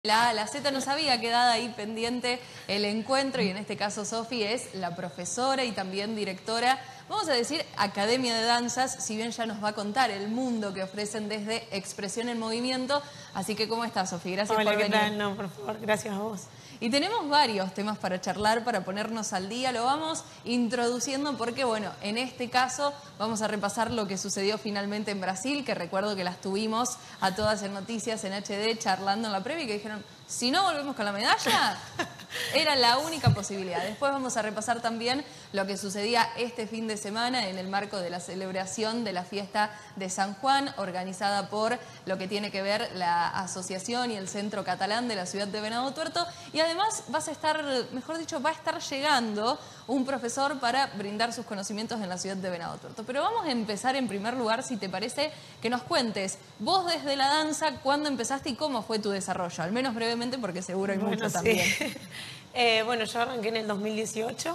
La A a la Z nos había quedado ahí pendiente el encuentro y en este caso Sofi es la profesora y también directora, vamos a decir, Academia de Danzas, si bien ya nos va a contar el mundo que ofrecen desde Expresión en Movimiento. Así que, ¿cómo estás, Sofi? Gracias por venir. Hola, ¿qué tal? No, por favor, gracias a vos. Y tenemos varios temas para charlar, para ponernos al día. Lo vamos introduciendo porque, bueno, en este caso vamos a repasar lo que sucedió finalmente en Brasil, que recuerdo que las tuvimos a todas en Noticias, en HD, charlando en la previa y que dijeron, si no volvemos con la medalla, era la única posibilidad. Después vamos a repasar también lo que sucedía este fin de semana en el marco de la celebración de la fiesta de San Juan, organizada por lo que tiene que ver la asociación y el Centro Catalán de la ciudad de Venado Tuerto. Y además vas a estar, mejor dicho, va a estar llegando un profesor para brindar sus conocimientos en la ciudad de Venado Tuerto. Pero vamos a empezar en primer lugar, si te parece, que nos cuentes vos desde la danza, cuándo empezaste y cómo fue tu desarrollo, al menos brevemente porque seguro hay mucho también. Bueno, yo arranqué en el 2018,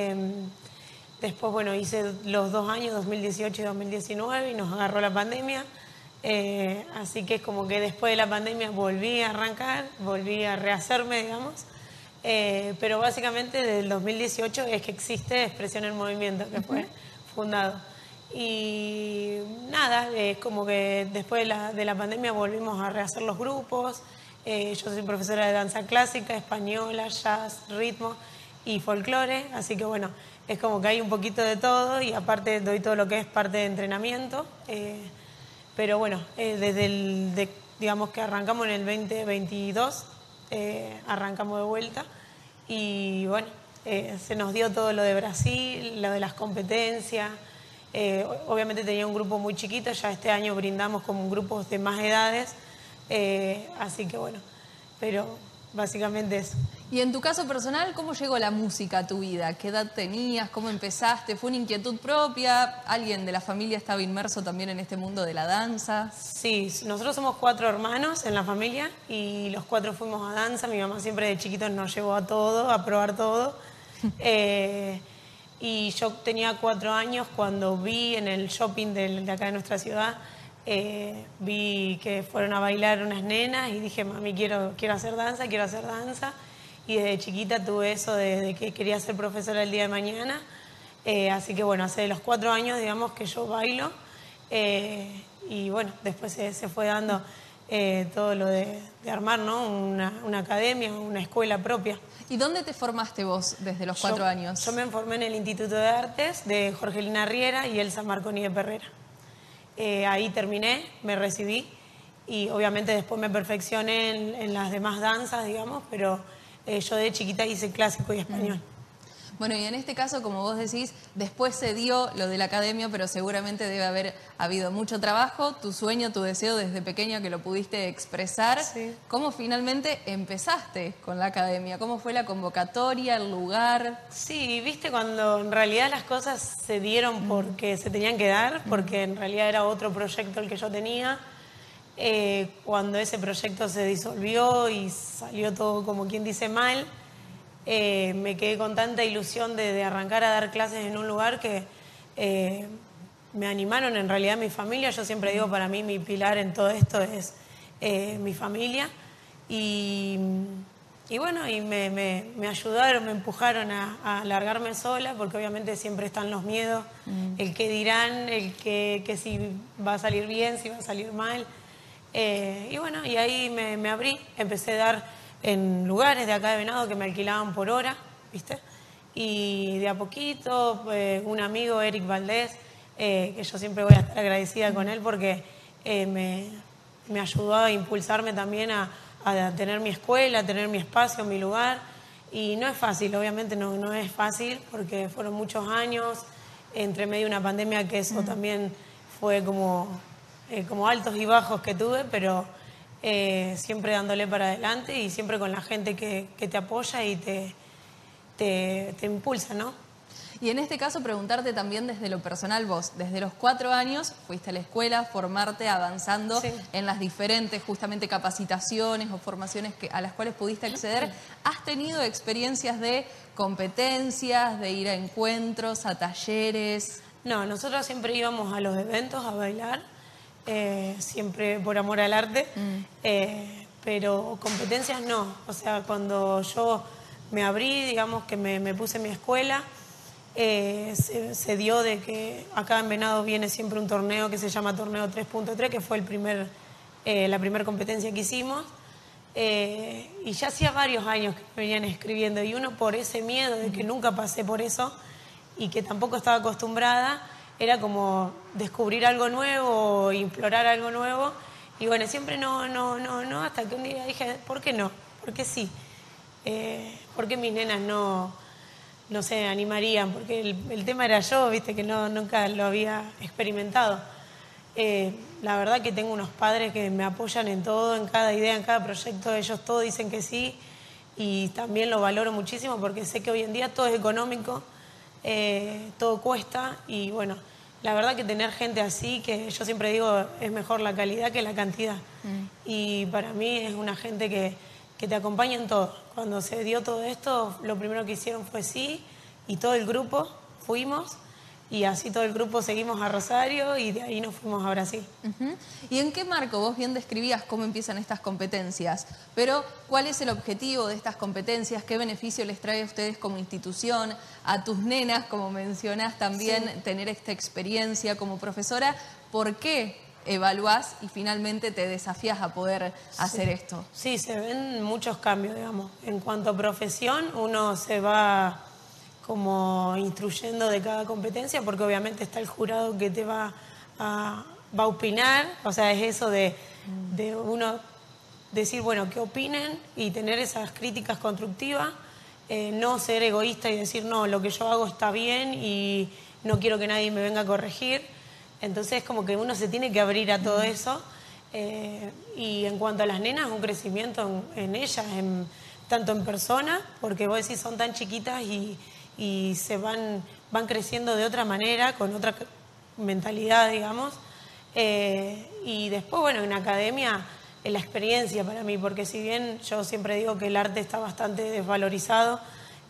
después, bueno, hice los 2 años, 2018 y 2019, y nos agarró la pandemia. Así que es como que después de la pandemia volví a arrancar, volví a rehacerme, digamos. Pero básicamente desde el 2018 es que existe Expresión en Movimiento, que fue fundado. Y nada, es como que después de la pandemia volvimos a rehacer los grupos. Yo soy profesora de danza clásica, española, jazz, ritmo y folclore. Así que bueno, es como que hay un poquito de todo y aparte doy todo lo que es parte de entrenamiento. Pero bueno, digamos que arrancamos en el 2022, arrancamos de vuelta y bueno, se nos dio todo lo de Brasil, lo de las competencias. Obviamente tenía un grupo muy chiquito, ya este año brindamos como grupos de más edades, así que bueno, pero básicamente eso. Y en tu caso personal, ¿cómo llegó la música a tu vida? ¿Qué edad tenías? ¿Cómo empezaste? ¿Fue una inquietud propia? ¿Alguien de la familia estaba inmerso también en este mundo de la danza? Sí, nosotros somos 4 hermanos en la familia y los 4 fuimos a danza. Mi mamá siempre de chiquitos nos llevó a todo, a probar todo. Y yo tenía 4 años cuando vi en el shopping de acá de nuestra ciudad, vi que fueron a bailar unas nenas y dije, mami, quiero hacer danza, quiero hacer danza. Y desde chiquita tuve eso de que quería ser profesora el día de mañana. Así que bueno, hace los 4 años, digamos, que yo bailo. Y bueno, después se fue dando todo lo de armar, ¿no? Una academia, una escuela propia. ¿Y dónde te formaste vos desde los 4 años? Yo me formé en el Instituto de Artes de Jorgelina Riera y Elsa Marconi de Perrera. Ahí terminé, me recibí y obviamente después me perfeccioné en las demás danzas, digamos, pero yo de chiquita hice clásico y español. Bueno, y en este caso, como vos decís, después se dio lo de la academia, pero seguramente debe haber habido mucho trabajo, tu sueño, tu deseo desde pequeña que lo pudiste expresar. Sí. ¿Cómo finalmente empezaste con la academia? ¿Cómo fue la convocatoria, el lugar? Sí, viste, cuando en realidad las cosas se dieron porque se tenían que dar, porque en realidad era otro proyecto el que yo tenía. Cuando ese proyecto se disolvió y salió todo como quien dice mal, me quedé con tanta ilusión de arrancar a dar clases en un lugar que me animaron en realidad mi familia. Yo siempre digo, para mí mi pilar en todo esto es mi familia. Y bueno, y me ayudaron, me empujaron a largarme sola, porque obviamente siempre están los miedos, el que dirán, el que si va a salir bien, si va a salir mal. Y bueno, y ahí me abrí, empecé a dar en lugares de acá de Venado que me alquilaban por hora, ¿viste? Y de a poquito, un amigo, Eric Valdés, que yo siempre voy a estar agradecida con él porque me ayudó a impulsarme también a tener mi escuela, a tener mi espacio, mi lugar. Y no es fácil, obviamente no es fácil porque fueron muchos años, entre medio de una pandemia que eso también fue como altos y bajos que tuve, pero siempre dándole para adelante y siempre con la gente que te apoya y te impulsa, ¿no? Y en este caso preguntarte también desde lo personal vos, desde los 4 años fuiste a la escuela, formarte, avanzando en las diferentes justamente capacitaciones o formaciones a las cuales pudiste acceder. ¿Has tenido experiencias de competencias, de ir a encuentros, a talleres? No, nosotros siempre íbamos a los eventos a bailar, siempre por amor al arte, pero competencias no. O sea, cuando yo me abrí, digamos que me puse en mi escuela, se dio de que acá en Venado viene siempre un torneo que se llama Torneo 3.3, que fue la primera competencia que hicimos. Y ya hacía varios años que me venían escribiendo, y uno por ese miedo de que nunca pasé por eso y que tampoco estaba acostumbrada, era como descubrir algo nuevo, implorar algo nuevo. Y bueno, siempre no, hasta que un día dije, ¿por qué no? ¿Por qué sí? ¿Por qué mis nenas no se animarían? Porque el tema era yo, viste, que nunca lo había experimentado. La verdad que tengo unos padres que me apoyan en todo, en cada idea, en cada proyecto. Ellos todos dicen que sí, y también lo valoro muchísimo porque sé que hoy en día todo es económico, todo cuesta, y bueno, la verdad que tener gente así, que yo siempre digo, es mejor la calidad que la cantidad. Y para mí es una gente que te acompaña en todo. Cuando se dio todo esto, lo primero que hicieron fue sí, y todo el grupo fuimos, y así todo el grupo seguimos a Rosario, y de ahí nos fuimos a Brasil. ¿Y en qué marco? Vos bien describías cómo empiezan estas competencias, pero ¿cuál es el objetivo de estas competencias? ¿Qué beneficio les trae a ustedes como institución, a tus nenas, como mencionás también, tener esta experiencia como profesora? ¿Por qué evaluás y finalmente te desafías a poder hacer esto? Sí, se ven muchos cambios, digamos. En cuanto a profesión, uno se va como instruyendo de cada competencia, porque obviamente está el jurado que te va a opinar. O sea, es eso de uno decir, bueno, ¿qué opinen? Y tener esas críticas constructivas, no ser egoísta y decir, no, lo que yo hago está bien y no quiero que nadie me venga a corregir. Entonces, como que uno se tiene que abrir a todo eso. Y en cuanto a las nenas, un crecimiento en ellas, tanto en persona, porque vos decís, son tan chiquitas y se van creciendo de otra manera, con otra mentalidad, digamos. Y después, bueno, en academia, la experiencia para mí, porque si bien yo siempre digo que el arte está bastante desvalorizado,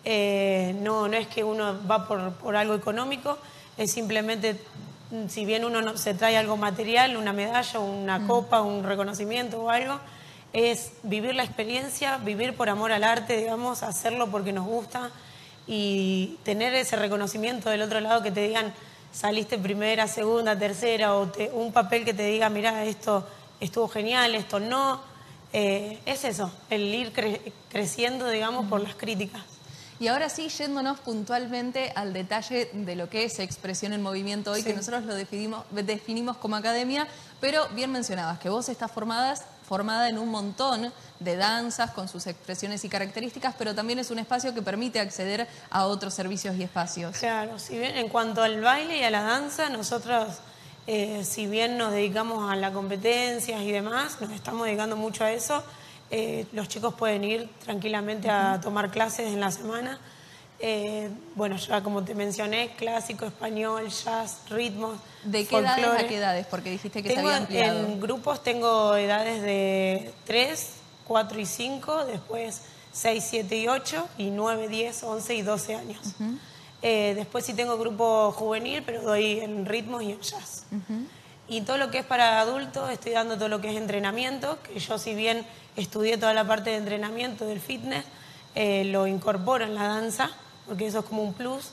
no es que uno va por algo económico, es simplemente, si bien uno no se trae algo material, una medalla, una copa, un reconocimiento o algo, es vivir la experiencia, vivir por amor al arte, digamos, hacerlo porque nos gusta, y tener ese reconocimiento del otro lado, que te digan saliste primera, segunda, tercera, o un papel que te diga, mirá, esto estuvo genial, esto no. Es eso, el ir creciendo, digamos, por las críticas. Y ahora sí, yéndonos puntualmente al detalle de lo que es Expresión en Movimiento hoy, que nosotros lo definimos como academia, pero bien mencionabas que vos estás formada en un montón de danzas con sus expresiones y características, pero también es un espacio que permite acceder a otros servicios y espacios. Claro, si bien en cuanto al baile y a la danza, nosotros, si bien nos dedicamos a las competencias y demás, nos estamos dedicando mucho a eso. Los chicos pueden ir tranquilamente a tomar clases en la semana. Bueno, ya como te mencioné, clásico, español, jazz, ritmos, ¿De qué edades a qué edades? Porque dijiste que se había ampliado. En grupos tengo edades de 3, 4 y 5, después 6, 7 y 8, y 9, 10, 11 y 12 años. Después sí tengo grupo juvenil, pero doy en ritmos y en jazz. Y todo lo que es para adultos, estoy dando todo lo que es entrenamiento, que yo, si bien estudié toda la parte de entrenamiento del fitness, lo incorporo en la danza, porque eso es como un plus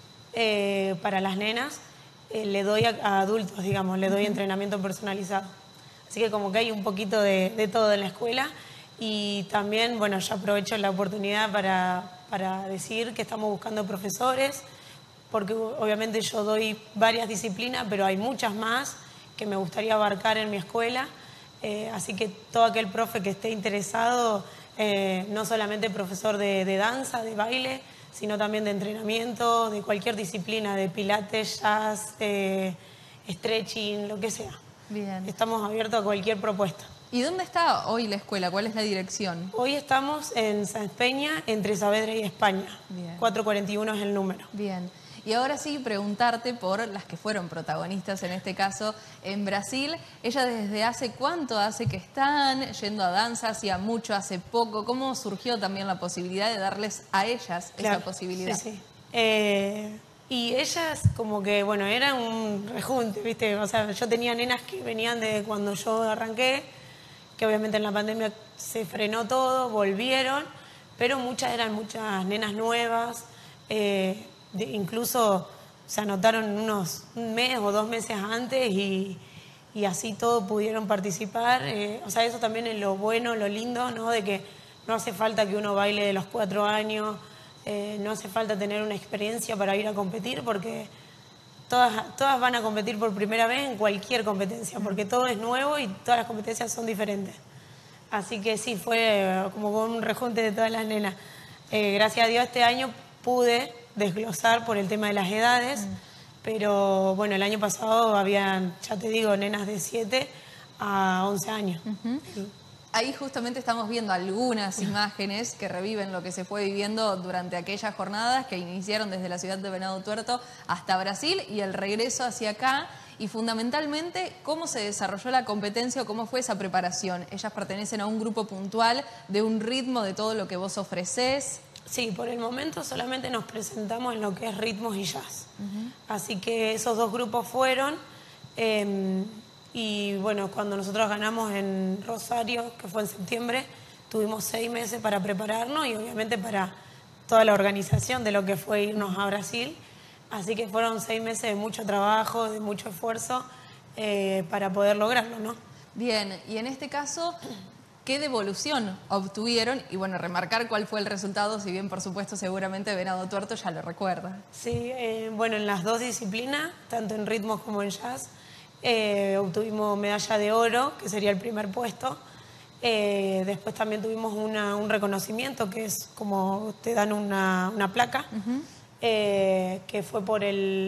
para las nenas. Le doy a adultos, digamos, le doy entrenamiento personalizado. Así que como que hay un poquito de todo en la escuela. Y también, bueno, yo aprovecho la oportunidad para decir que estamos buscando profesores, porque obviamente yo doy varias disciplinas, pero hay muchas más que me gustaría abarcar en mi escuela. Así que todo aquel profe que esté interesado, no solamente profesor de danza, de baile, sino también de entrenamiento, de cualquier disciplina, de pilates, jazz, stretching, lo que sea. Bien. Estamos abiertos a cualquier propuesta. ¿Y dónde está hoy la escuela? ¿Cuál es la dirección? Hoy estamos en Sáenz Peña, entre Saavedra y España. Bien. 441 es el número. Bien. Y ahora sí, preguntarte por las que fueron protagonistas, en este caso en Brasil. ¿Ella desde hace cuánto hace que están yendo a danza? ¿Hacía mucho, hace poco? ¿Cómo surgió también la posibilidad de darles a ellas esa posibilidad? Sí. Y ellas como que, bueno, eran un rejunte, ¿viste? O sea, yo tenía nenas que venían de cuando yo arranqué, que obviamente en la pandemia se frenó todo, volvieron, pero eran muchas nenas nuevas, incluso se anotaron un mes o 2 meses antes y así todos pudieron participar. O sea, eso también es lo bueno, lo lindo, ¿no? De que no hace falta que uno baile de los 4 años, no hace falta tener una experiencia para ir a competir, porque todas van a competir por primera vez en cualquier competencia, porque todo es nuevo y todas las competencias son diferentes. Así que sí, fue como un rejunte de todas las nenas. Gracias a Dios este año pude desglosar por el tema de las edades, pero bueno, el año pasado habían, ya te digo, nenas de 7 a 11 años. Ahí justamente estamos viendo algunas imágenes que reviven lo que se fue viviendo durante aquellas jornadas que iniciaron desde la ciudad de Venado Tuerto hasta Brasil y el regreso hacia acá. Y fundamentalmente, ¿cómo se desarrolló la competencia o cómo fue esa preparación? Ellas pertenecen a un grupo puntual, de un ritmo de todo lo que vos ofrecés. Sí, por el momento solamente nos presentamos en lo que es ritmos y jazz. Así que esos 2 grupos fueron. Y bueno, cuando nosotros ganamos en Rosario, que fue en septiembre, tuvimos 6 meses para prepararnos y obviamente para toda la organización de lo que fue irnos a Brasil. Así que fueron 6 meses de mucho trabajo, de mucho esfuerzo para poder lograrlo, ¿no? Bien, y en este caso, ¿qué devolución obtuvieron? Y bueno, remarcar cuál fue el resultado, si bien por supuesto seguramente Venado Tuerto ya lo recuerda. Sí, bueno, en las 2 disciplinas, tanto en ritmos como en jazz, obtuvimos medalla de oro, que sería el primer puesto. Después también tuvimos un reconocimiento, que es como te dan una placa, que fue por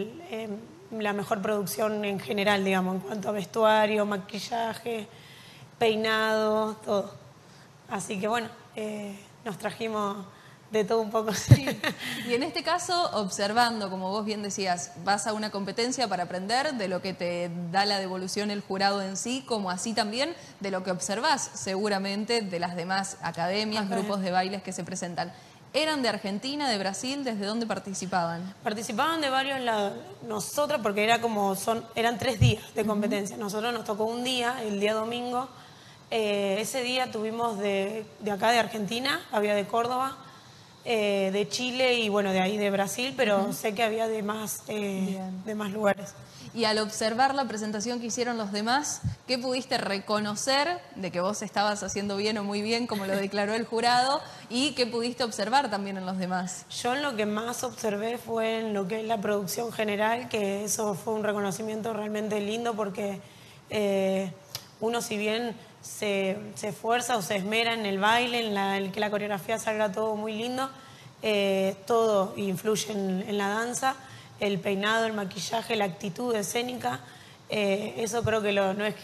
la mejor producción en general, digamos, en cuanto a vestuario, maquillaje, peinado, todo. Así que bueno, nos trajimos de todo un poco. Sí. Y en este caso, observando, como vos bien decías, vas a una competencia para aprender de lo que te da la devolución el jurado en sí, como así también de lo que observás seguramente de las demás academias, grupos de bailes que se presentan. ¿Eran de Argentina, de Brasil? ¿Desde dónde participaban? Participaban de varios lados. Nosotros, porque eran 3 días de competencia. Nosotros nos tocó un día, el día domingo. Ese día tuvimos de acá de Argentina, había de Córdoba, de Chile y bueno, de ahí de Brasil, pero sé que había de más lugares. Y al observar la presentación que hicieron los demás, ¿qué pudiste reconocer de que vos estabas haciendo bien o muy bien, como lo declaró el jurado? ¿Y qué pudiste observar también en los demás? Yo en lo que más observé fue en lo que es la producción general, que eso fue un reconocimiento realmente lindo porque uno, si bien se esfuerza o se esmera en el baile, en que la coreografía salga todo muy lindo, todo influye en la danza. El peinado, el maquillaje, la actitud escénica, eso creo que no es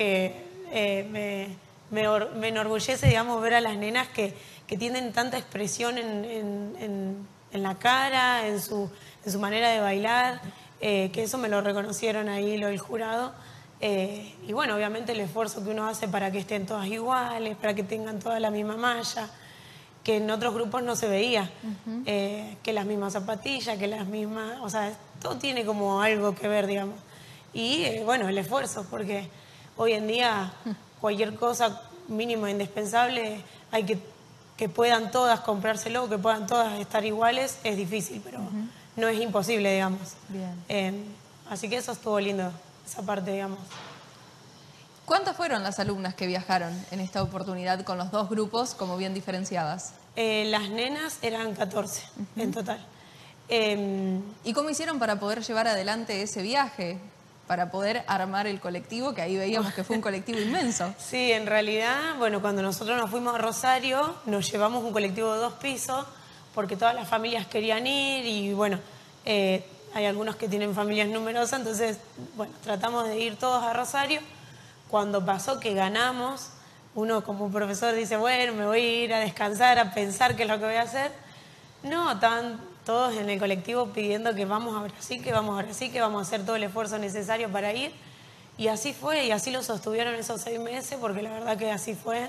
que me enorgullece, digamos, ver a las nenas que tienen tanta expresión en la cara, en su manera de bailar, que eso me lo reconocieron ahí el jurado. Y bueno, obviamente el esfuerzo que uno hace para que estén todas iguales, para que tengan toda la misma malla, que en otros grupos no se veía, que las mismas zapatillas, que las mismas, o sea, todo tiene como algo que ver, digamos. Y bueno, el esfuerzo, porque hoy en día cualquier cosa mínima indispensable, hay que puedan todas comprárselo, que puedan todas estar iguales, es difícil, pero no es imposible, digamos. Bien. Así que eso estuvo lindo, esa parte, digamos. ¿Cuántas fueron las alumnas que viajaron en esta oportunidad con los 2 grupos, como bien diferenciabas? Las nenas eran 14 en total. ¿Y cómo hicieron para poder llevar adelante ese viaje? Para poder armar el colectivo, que ahí veíamos que fue un colectivo inmenso. Sí, en realidad, bueno, cuando nosotros nos fuimos a Rosario, nos llevamos un colectivo de 2 pisos, porque todas las familias querían ir y bueno, hay algunos que tienen familias numerosas, entonces, bueno, tratamos de ir todos a Rosario. Cuando pasó que ganamos, uno como profesor dice, bueno, me voy a ir a descansar, a pensar qué es lo que voy a hacer. No, estaban todos en el colectivo pidiendo que vamos a Brasil, que vamos a Brasil, que vamos a hacer todo el esfuerzo necesario para ir. Y así fue, y así lo sostuvieron esos 6 meses, porque la verdad que así fue.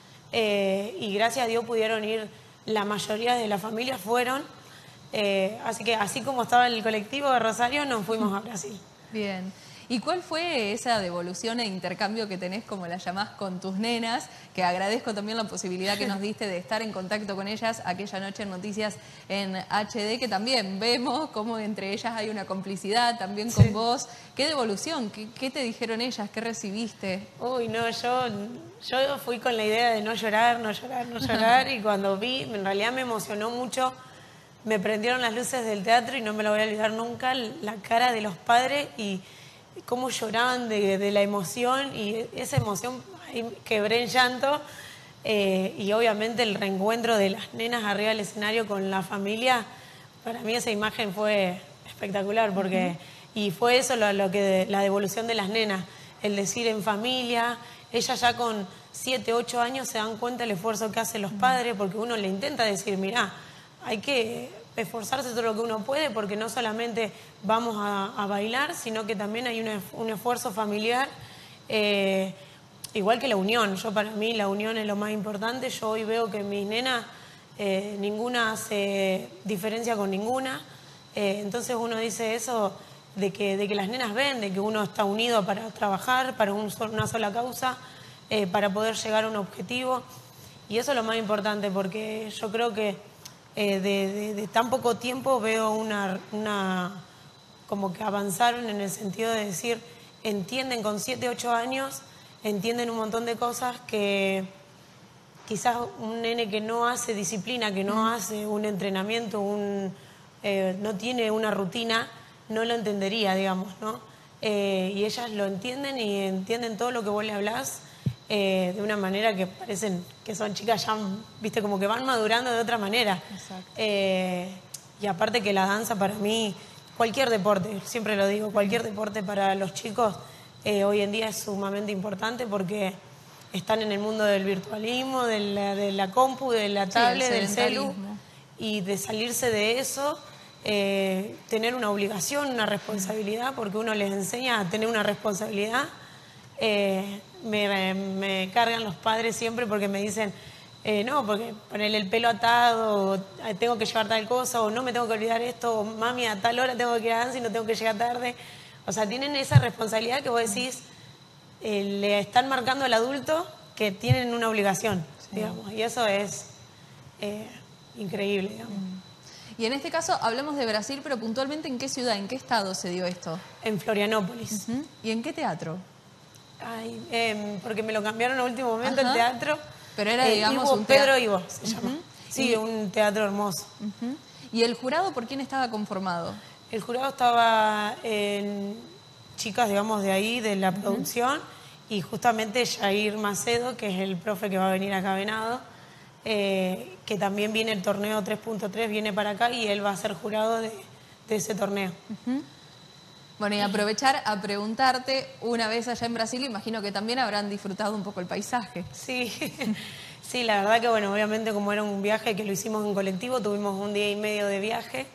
Y gracias a Dios pudieron ir, la mayoría de las familias fueron. Así que así como estaba el colectivo de Rosario, nos fuimos a Brasil. Bien. ¿Y cuál fue esa devolución e intercambio que tenés, como la llamás, con tus nenas? Que agradezco también la posibilidad que nos diste de estar en contacto con ellas aquella noche en Noticias en HD, que también vemos cómo entre ellas hay una complicidad, también con vos. ¿Qué devolución? ¿Qué te dijeron ellas? ¿Qué recibiste? Uy, no, yo fui con la idea de no llorar, no llorar, no llorar, y cuando vi, en realidad me emocionó mucho. Me prendieron las luces del teatro y no me lo voy a olvidar nunca, la cara de los padres y cómo lloraban de la emoción, y esa emoción, ahí quebré en llanto, y obviamente el reencuentro de las nenas arriba del escenario con la familia, para mí esa imagen fue espectacular, porque y fue eso lo que la devolución de las nenas, el decir en familia. Ellas ya con 7, 8 años se dan cuenta del esfuerzo que hacen los padres, porque uno le intenta decir, mirá, hay que esforzarse todo lo que uno puede, porque no solamente vamos a bailar, sino que también hay un esfuerzo familiar, igual que la unión. Para mí la unión es lo más importante. Yo hoy veo que mis nenas, ninguna hace diferencia con ninguna, entonces uno dice eso de que las nenas ven, de que uno está unido para trabajar, para una sola causa, para poder llegar a un objetivo, y eso es lo más importante, porque yo creo que de tan poco tiempo veo como que avanzaron en el sentido de decir, entienden con 7, 8 años, entienden un montón de cosas que quizás un nene que no hace disciplina, que no hace un entrenamiento, no tiene una rutina, no lo entendería, digamos, ¿no? Y ellas lo entienden y entienden todo lo que vos le hablás, de una manera que parecen que son chicas ya, viste, como que van madurando de otra manera. Y aparte que la danza para mí, cualquier deporte, siempre lo digo, cualquier deporte para los chicos hoy en día es sumamente importante, porque están en el mundo del virtualismo, de la compu, de la tablet, del celu, y de salirse de eso, tener una obligación, una responsabilidad, porque uno les enseña a tener una responsabilidad. Me cargan los padres siempre porque me dicen, no, porque ponerle el pelo atado, tengo que llevar tal cosa, o no me tengo que olvidar esto, o mami, a tal hora tengo que ir a danza y no tengo que llegar tarde. O sea, tienen esa responsabilidad que vos decís, le están marcando al adulto que tienen una obligación, digamos, y eso es increíble, digamos. Y en este caso hablamos de Brasil, pero puntualmente ¿en qué ciudad, en qué estado se dio esto? En Florianópolis. ¿Y en qué teatro? Ay, porque me lo cambiaron a último momento el teatro. Pero era, digamos, un teatro. Pedro Ivo se llama. Sí, un teatro hermoso. ¿Y el jurado por quién estaba conformado? El jurado estaba en chicas, digamos, de ahí, de la producción, y justamente Jair Macedo, que es el profe que va a venir acá a Venado, que también viene el torneo 3.3, viene para acá, y él va a ser jurado de ese torneo. Bueno, y aprovechar a preguntarte, una vez allá en Brasil, imagino que también habrán disfrutado un poco el paisaje. Sí, sí, la verdad que, bueno, obviamente como era un viaje que lo hicimos en colectivo, tuvimos 1 día y medio de viaje,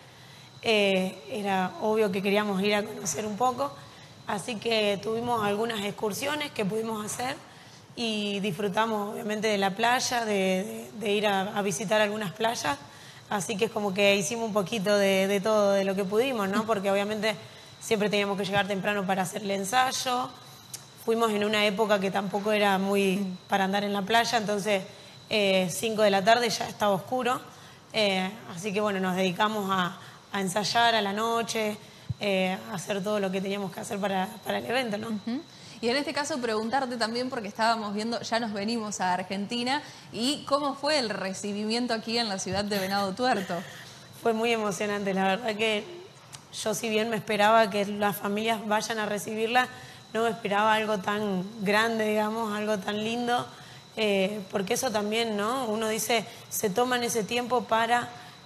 era obvio que queríamos ir a conocer un poco, así que tuvimos algunas excursiones que pudimos hacer y disfrutamos obviamente de la playa, de ir a visitar algunas playas, así que es como que hicimos un poquito de todo, de lo que pudimos, ¿no? Porque obviamente siempre teníamos que llegar temprano para hacer el ensayo. Fuimos en una época que tampoco era muy para andar en la playa, entonces 5 de la tarde ya estaba oscuro. Así que bueno, nos dedicamos a ensayar a la noche, a hacer todo lo que teníamos que hacer para el evento, ¿no? Y en este caso preguntarte también, porque estábamos viendo, ya nos venimos a Argentina, y cómo fue el recibimiento aquí en la ciudad de Venado Tuerto. Fue muy emocionante, la verdad que yo, si bien me esperaba que las familias vayan a recibirla, no me esperaba algo tan grande, digamos, algo tan lindo, porque eso también, ¿no? Uno dice, se toman ese tiempo para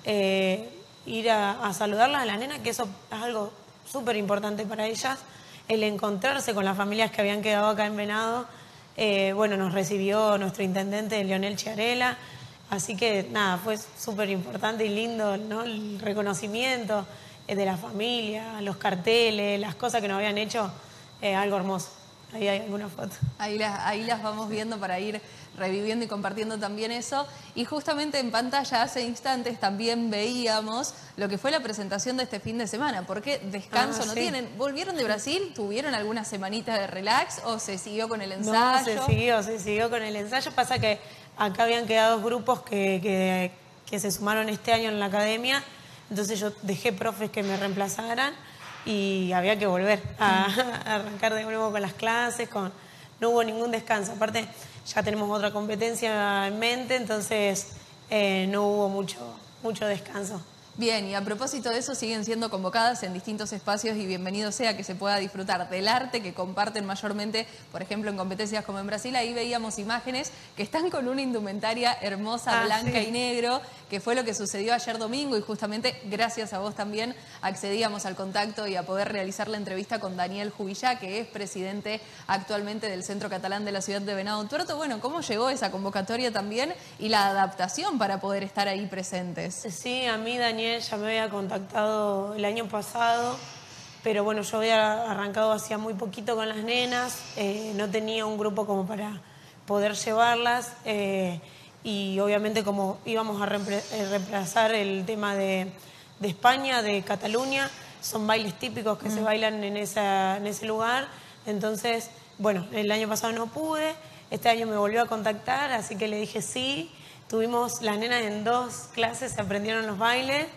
ir a saludarlas a las nenas, que eso es algo súper importante para ellas, el encontrarse con las familias que habían quedado acá en Venado. Bueno, nos recibió nuestro intendente, Leonel Chiarella, así que nada, fue súper importante y lindo, ¿no? El reconocimiento de la familia, los carteles, las cosas que nos habían hecho, algo hermoso. ahí hay alguna foto. Ahí las vamos viendo para ir reviviendo y compartiendo también eso. Y justamente en pantalla hace instantes también veíamos lo que fue la presentación de este fin de semana. Porque descanso no sí. tienen. ¿Volvieron de Brasil? ¿Tuvieron alguna semanita de relax o se siguió con el No, ensayo? se siguió con el ensayo. Pasa que acá habían quedado grupos que se sumaron este año en la academia. Entonces yo dejé profes que me reemplazaran y había que volver a arrancar de nuevo con las clases. No hubo ningún descanso. Aparte, ya tenemos otra competencia en mente, entonces no hubo mucho descanso. Bien, y a propósito de eso, siguen siendo convocadas en distintos espacios y bienvenido sea que se pueda disfrutar del arte que comparten mayormente, por ejemplo, en competencias como en Brasil. Ahí veíamos imágenes que están con una indumentaria hermosa, blanca y negro, que fue lo que sucedió ayer domingo y justamente gracias a vos también accedíamos al contacto y a poder realizar la entrevista con Daniel Jubillá, que es presidente actualmente del Centro Catalán de la ciudad de Venado Tuerto. Bueno, ¿cómo llegó esa convocatoria también y la adaptación para poder estar ahí presentes? Sí, a mí Daniel ya me había contactado el año pasado, pero bueno, yo había arrancado hacía muy poquito con las nenas, no tenía un grupo como para poder llevarlas y obviamente como íbamos a reemplazar el tema de España, de Cataluña, son bailes típicos que se bailan en ese lugar, entonces, bueno, el año pasado no pude, este año me volvió a contactar, así que le dije sí. Tuvimos las nenas en 2 clases, se aprendieron los bailes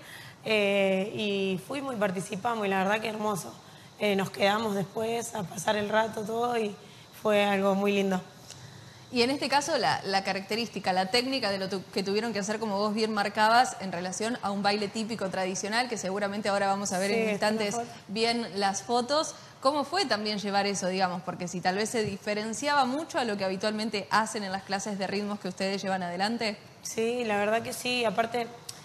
y fuimos y participamos y la verdad que hermoso. Nos quedamos después a pasar el rato todo y fue algo muy lindo. Y en este caso la característica, la técnica de lo que tuvieron que hacer, como vos bien marcabas, en relación a un baile típico tradicional, que seguramente ahora vamos a ver en instantes bien las fotos. ¿Cómo fue también llevar eso, digamos? Porque si tal vez se diferenciaba mucho a lo que habitualmente hacen en las clases de ritmos que ustedes llevan adelante. Sí, la verdad que sí. Aparte,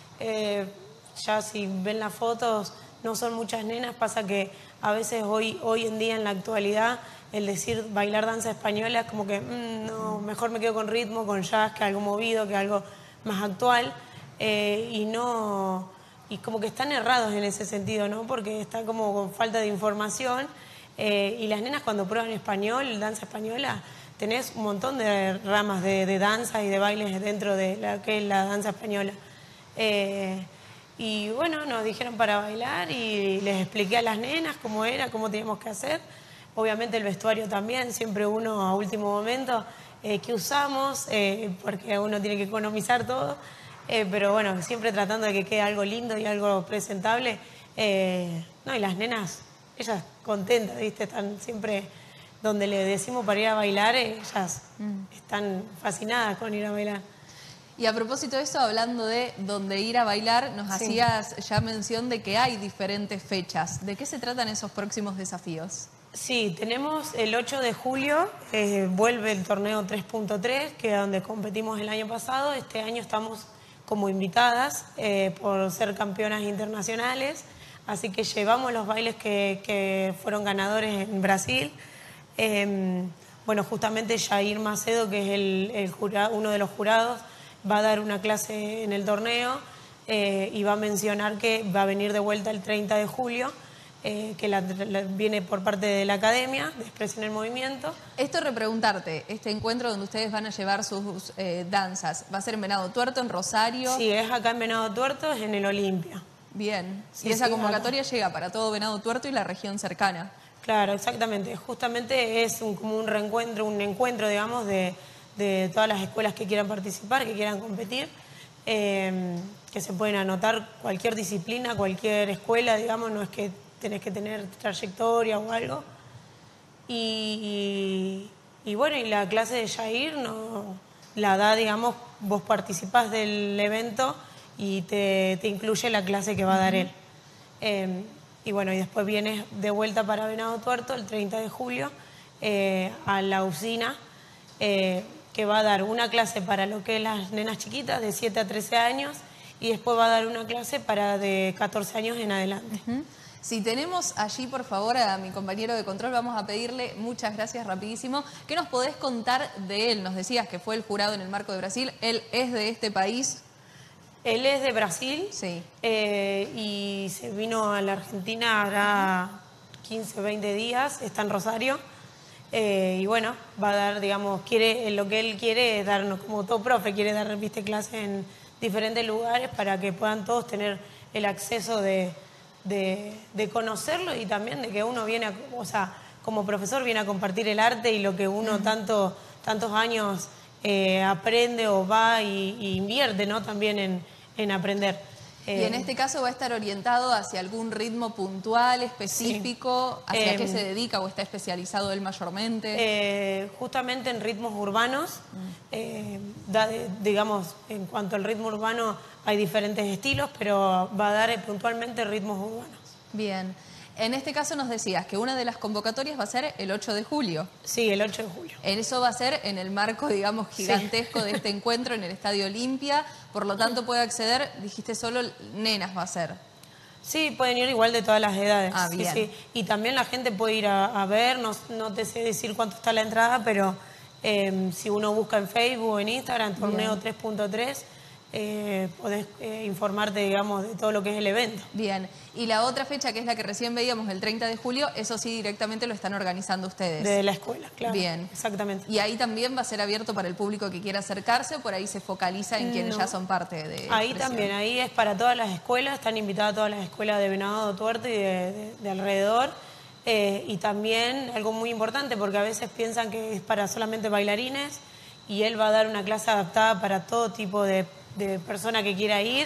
ya si ven las fotos, no son muchas nenas. Pasa que a veces hoy en día, en la actualidad, el decir bailar danza española es como que no, mejor me quedo con ritmo, con jazz, que algo movido, que algo más actual. Y como que están errados en ese sentido, ¿no? Porque está como con falta de información. Y las nenas cuando prueban español, danza española, tenés un montón de ramas de danza y de bailes dentro de la que es la danza española. Y bueno, nos dijeron para bailar y les expliqué a las nenas cómo era, cómo teníamos que hacer. Obviamente el vestuario también, siempre uno a último momento, qué usamos, porque uno tiene que economizar todo. Pero bueno, siempre tratando de que quede algo lindo y algo presentable. No, y las nenas, ellas contentas, ¿viste? Están siempre donde le decimos para ir a bailar, ellas están fascinadas con ir a bailar. Y a propósito de eso, hablando de dónde ir a bailar, nos hacías ya mención de que hay diferentes fechas. ¿De qué se tratan esos próximos desafíos? Sí, tenemos el 8 de julio, vuelve el torneo 3.3, que es donde competimos el año pasado. Este año estamos como invitadas por ser campeonas internacionales, así que llevamos los bailes que fueron ganadores en Brasil. Bueno, justamente Jair Macedo, que es uno de los jurados, va a dar una clase en el torneo y va a mencionar que va a venir de vuelta el 30 de julio, que viene por parte de la Academia de Expresión en Movimiento. Esto repreguntarte, este encuentro donde ustedes van a llevar sus danzas, ¿va a ser en Venado Tuerto, en Rosario? Sí, es acá en Venado Tuerto, es en el Olimpia. Bien, sí, y esa sí, convocatoria llega para todo Venado Tuerto y la región cercana. Claro, exactamente. Justamente es como un reencuentro, un encuentro, digamos, de todas las escuelas que quieran participar, que quieran competir, que se pueden anotar cualquier disciplina, cualquier escuela, digamos, no es que tenés que tener trayectoria o algo. Y bueno, y la clase de Jair la da, digamos, vos participás del evento y te incluye la clase que va a dar él. Y bueno, y después vienes de vuelta para Venado Tuerto el 30 de julio a la usina, que va a dar una clase para lo que es las nenas chiquitas de 7 a 13 años y después va a dar una clase para de 14 años en adelante. Si tenemos allí, por favor, a mi compañero de control, vamos a pedirle, muchas gracias, rapidísimo, ¿qué nos podés contar de él? Nos decías que fue el jurado en el marco de Brasil, él es de este país. Él es de Brasil, sí. Y se vino a la Argentina ahora 15 o 20 días, está en Rosario. Y bueno, va a dar, digamos, lo que él quiere es darnos, como todo profe, quiere dar, viste, clases en diferentes lugares para que puedan todos tener el acceso de conocerlo y también de que uno viene, o sea, como profesor viene a compartir el arte y lo que uno tantos años aprende o va y invierte, ¿no? También en aprender. Y en este caso va a estar orientado hacia algún ritmo puntual, específico, sí. ¿Hacia qué se dedica o está especializado él mayormente? Justamente en ritmos urbanos, digamos, en cuanto al ritmo urbano hay diferentes estilos, pero va a dar puntualmente ritmos urbanos. Bien. En este caso nos decías que una de las convocatorias va a ser el 8 de julio. Sí, el 8 de julio. Eso va a ser en el marco, digamos, gigantesco de este encuentro en el Estadio Olimpia. Por lo tanto, puede acceder, dijiste solo, nenas va a ser. Sí, pueden ir igual de todas las edades. Ah, bien. Sí. Y también la gente puede ir a ver, no te sé decir cuánto está la entrada, pero si uno busca en Facebook o en Instagram, Torneo 3.3, podés informarte, digamos, de todo lo que es el evento. Bien. Y la otra fecha, que es la que recién veíamos, el 30 de julio, eso sí directamente lo están organizando ustedes. De la escuela, claro. Bien. Exactamente. ¿Y ahí también va a ser abierto para el público que quiera acercarse o por ahí se focaliza en quienes ya son parte de Ahí expresión? también, ahí es para todas las escuelas, están invitadas todas las escuelas de Venado Tuerto y de alrededor. Y también algo muy importante, porque a veces piensan que es para solamente bailarines y él va a dar una clase adaptada para todo tipo de persona que quiera ir,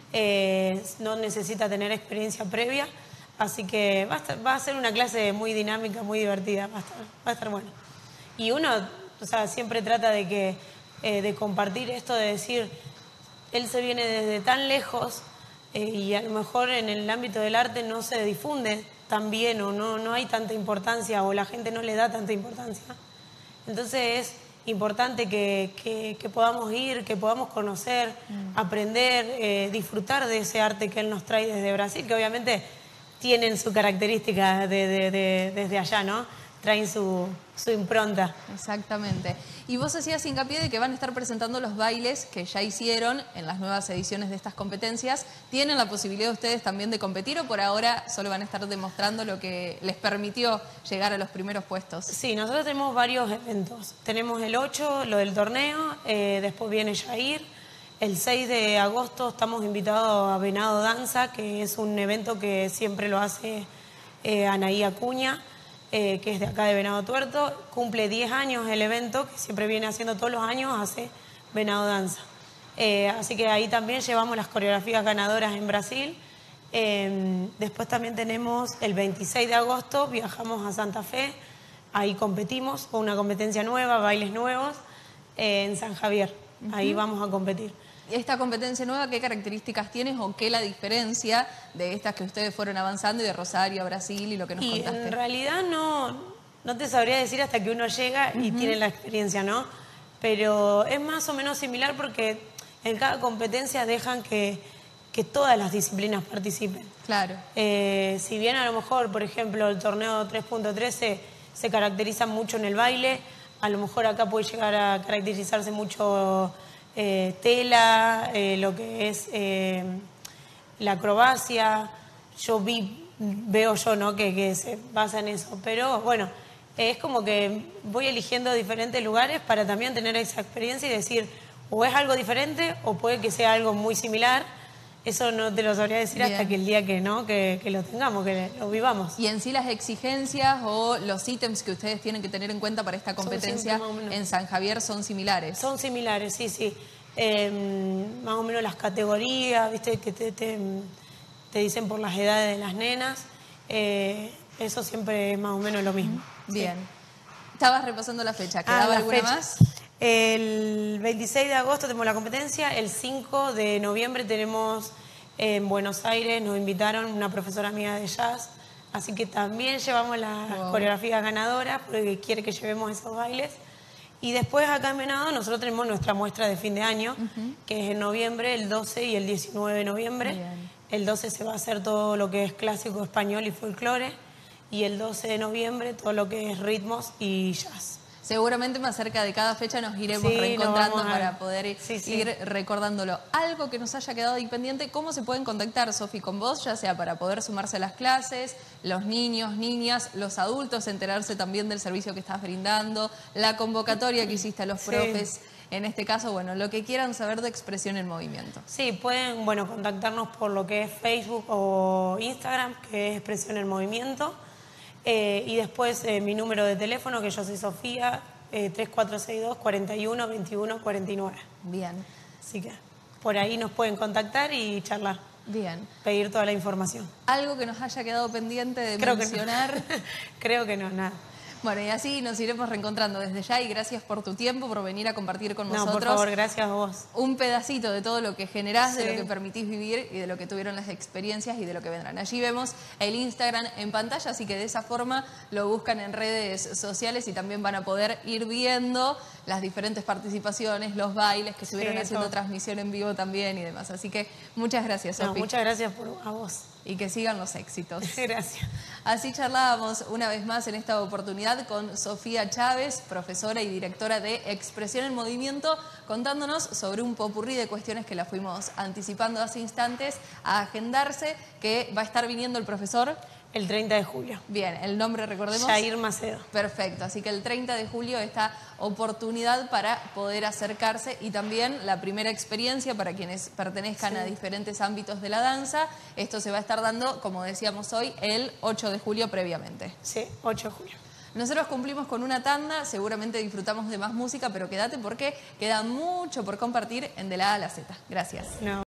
no necesita tener experiencia previa, así que va a ser una clase muy dinámica, muy divertida, va a estar bueno. Y uno, o sea, siempre trata de compartir esto, de decir, él se viene desde tan lejos y a lo mejor en el ámbito del arte no se difunde tan bien o no hay tanta importancia o la gente no le da tanta importancia. Entonces es importante que podamos ir, que podamos conocer, aprender, disfrutar de ese arte que él nos trae desde Brasil, que obviamente tienen su característica desde allá, ¿no? Traen su impronta. Exactamente. Y vos hacías hincapié de que van a estar presentando los bailes que ya hicieron en las nuevas ediciones de estas competencias. ¿Tienen la posibilidad ustedes también de competir o por ahora solo van a estar demostrando lo que les permitió llegar a los primeros puestos? Sí, nosotros tenemos varios eventos. Tenemos el 8, lo del torneo, después viene Jair. El 6 de agosto estamos invitados a Venado Danza, que es un evento que siempre lo hace Anaí Acuña, que es de acá de Venado Tuerto. Cumple 10 años el evento, que siempre viene haciendo todos los años, hace Venado Danza. Así que ahí también llevamos las coreografías ganadoras en Brasil. Después también tenemos el 26 de agosto, viajamos a Santa Fe, ahí competimos con una competencia nueva, bailes nuevos, en San Javier. Ahí vamos a competir. ¿Esta competencia nueva qué características tiene o qué la diferencia de estas que ustedes fueron avanzando y de Rosario a Brasil y lo que nos contaste? En realidad no te sabría decir hasta que uno llega y tiene la experiencia, ¿no? Pero es más o menos similar porque en cada competencia dejan que todas las disciplinas participen. Claro. Si bien a lo mejor, por ejemplo, el torneo 3.13 se caracteriza mucho en el baile, a lo mejor acá puede llegar a caracterizarse mucho tela, lo que es la acrobacia. Veo yo, ¿no? que se basa en eso. Pero bueno, es como que voy eligiendo diferentes lugares para también tener esa experiencia y decir, o es algo diferente o puede que sea algo muy similar. Eso no te lo sabría decir hasta que el día que lo tengamos, que lo vivamos. Y en sí las exigencias o los ítems que ustedes tienen que tener en cuenta para esta competencia en San Javier son similares. Son similares, sí. Más o menos las categorías, viste, que te dicen por las edades de las nenas. Eso siempre es más o menos lo mismo. Bien. Estabas repasando la fecha. ¿Quedaba alguna más? El 26 de agosto tenemos la competencia, el 5 de noviembre tenemos en Buenos Aires, nos invitaron una profesora mía de jazz, así que también llevamos las coreografías ganadoras porque quiere que llevemos esos bailes. Y después acá en Venado nosotros tenemos nuestra muestra de fin de año, que es en noviembre, el 12 y el 19 de noviembre. Bien. El 12 se va a hacer todo lo que es clásico español y folclore, y el 12 de noviembre todo lo que es ritmos y jazz. Seguramente más cerca de cada fecha nos iremos Sí, reencontrando nos vamos a- para poder ir recordándolo. Algo que nos haya quedado ahí pendiente, ¿cómo se pueden contactar, Sofi, con vos? Ya sea para poder sumarse a las clases, los niños, niñas, los adultos, enterarse también del servicio que estás brindando, la convocatoria que hiciste a los profes. En este caso, bueno, lo que quieran saber de Expresión en Movimiento. Sí, pueden, bueno, contactarnos por lo que es Facebook o Instagram, que es Expresión en Movimiento. Y después mi número de teléfono, que yo soy Sofía, 3462 41 21 49. Bien, Así que por ahí nos pueden contactar y charlar, bien. pedir toda la información. Algo que nos haya quedado pendiente de Creo mencionar. que no. Creo que no, nada. Bueno, y así nos iremos reencontrando desde ya y gracias por tu tiempo, por venir a compartir con nosotros. No, por favor, gracias a vos. Un pedacito de todo lo que generás, Sí. de lo que permitís vivir y de lo que tuvieron las experiencias y de lo que vendrán. Allí vemos el Instagram en pantalla, así que de esa forma lo buscan en redes sociales y también van a poder ir viendo las diferentes participaciones, los bailes que estuvieron haciendo todo. transmisión en vivo también y demás. Así que muchas gracias, No, Sofi. muchas gracias a vos. Y que sigan los éxitos. Gracias. Así charlábamos una vez más en esta oportunidad con Sofía Chávez, profesora y directora de Expresión en Movimiento, contándonos sobre un popurrí de cuestiones que la fuimos anticipando hace instantes a agendarse, que va a estar viniendo el profesor. El 30 de julio. Bien, el nombre recordemos. Jair Macedo. Perfecto, así que el 30 de julio esta oportunidad para poder acercarse y también la primera experiencia para quienes pertenezcan a diferentes ámbitos de la danza. Esto se va a estar dando, como decíamos hoy, el 8 de julio previamente. Sí, 8 de julio. Nosotros cumplimos con una tanda, seguramente disfrutamos de más música, pero quédate porque queda mucho por compartir en De la A a la Z. Gracias. No.